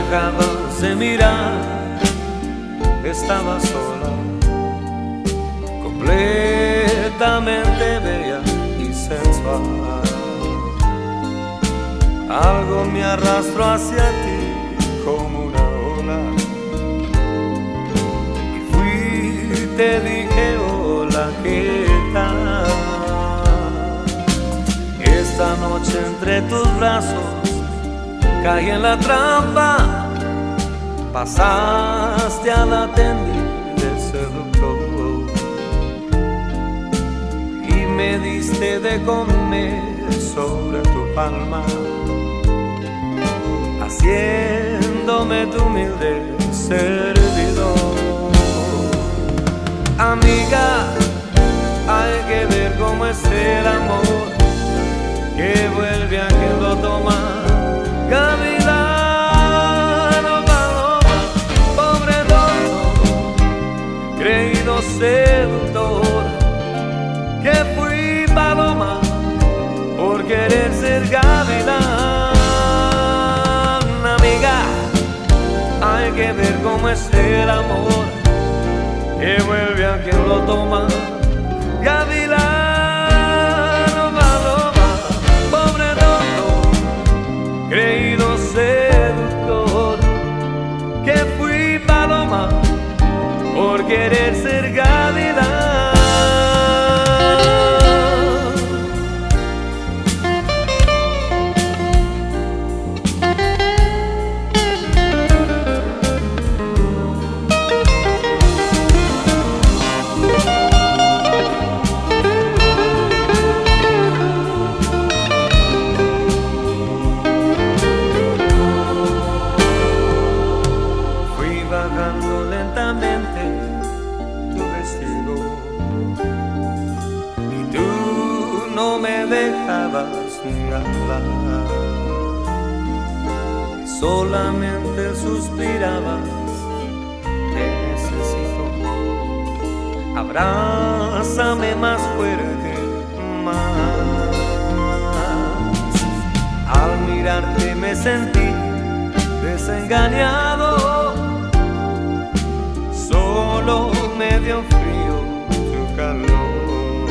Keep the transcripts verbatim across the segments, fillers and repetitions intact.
dejabas de mirar, estaba sola, completamente bella y sensual. Algo me arrastró hacia ti como una ola, y fui y te dije hola, ¿qué tal? Esta noche entre tus brazos caí en la trampa, pasaste a la tendida seductor y me diste de comer sobre tu palma, haciéndome tu humilde servidor. Amiga, hay que ver cómo es el amor, que vuelve a quien lo toma. Gavilano, paloma, pobre tonto, creído seductor, que fui paloma por querer ser gavilán. Amiga, hay que ver cómo es el amor, que vuelve a quien lo toma. Gavilano, paloma, pobre tonto, creído seductor, que fui paloma por querer ser gavilán. Bajando lentamente tu vestido y tú no me dejabas ni hablar, solamente suspirabas, te necesito, abrázame más fuerte, más. Al mirarte me sentí desengañado, solo me dio frío tu calor.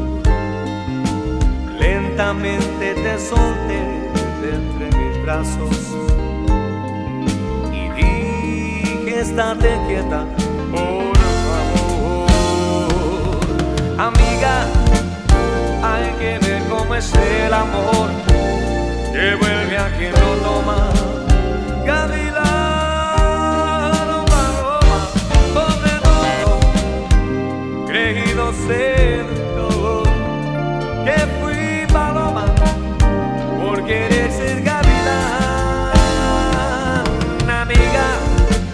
Lentamente te solté de entre mis brazos y dije, estate quieta, por favor. Amiga, hay que ver cómo es el amor, que vuelve a quien lo toma. Gavilano, paloma, pobre tonto, creído seductor, que fui paloma por querer ser gavilán. Amiga,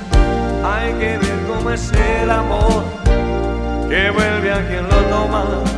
hay que ver cómo es el amor, que vuelve a quien lo toma.